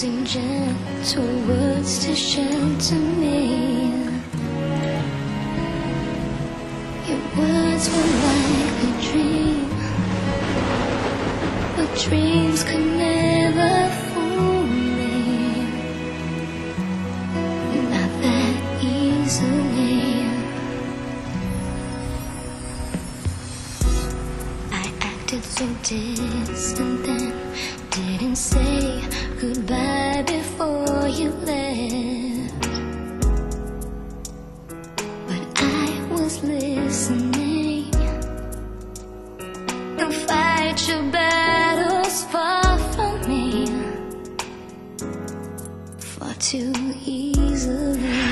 using gentle words to shelter me. Your words were like a dream, but dreams could never fool me, not that easily. I acted so distant then, didn't say goodbye before you left, but I was listening. Don't fight your battles far from me, far too easily.